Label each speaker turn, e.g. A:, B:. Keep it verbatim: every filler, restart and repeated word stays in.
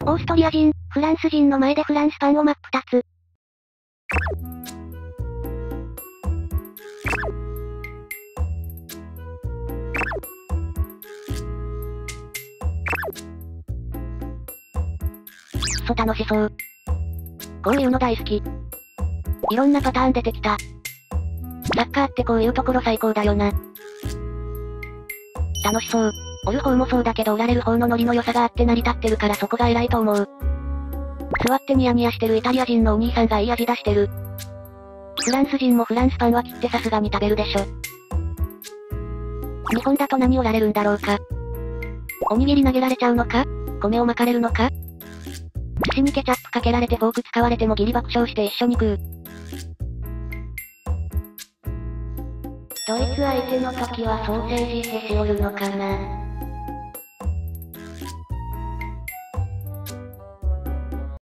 A: オーストリア人、フランス人の前でフランスパンを真っ二つ。
B: そ楽しそう。こういうの大好き。いろんなパターン出てきた。サッカーってこういうところ最高だよな。楽しそう。おる方もそうだけど売られる方のノリの良さがあって成り立ってるからそこが偉いと思う。座ってニヤニヤしてるイタリア人のお兄さんがいい味出してる。フランス人もフランスパンは切ってさすがに食べるでしょ。日本だと何をられるんだろうか。おにぎり投げられちゃうのか？米を巻かれるのか？寿司にケチャップかけられてフォーク使われてもギリ爆笑して一緒に食う。ドイツ相手の時はソーセージへしおるのかな。